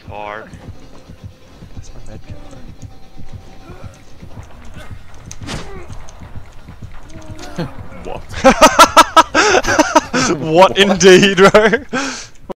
card. That's my medkit. What? What indeed, bro?